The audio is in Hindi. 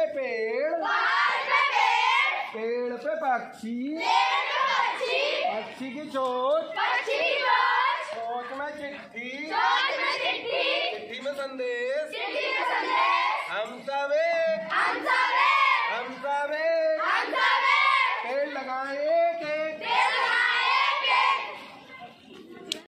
पे पेड़, पेड़ पे पक्षी, पक्षी की चोंच, चोंच में चिट्ठी, चिट्ठी में संदेश, हम सब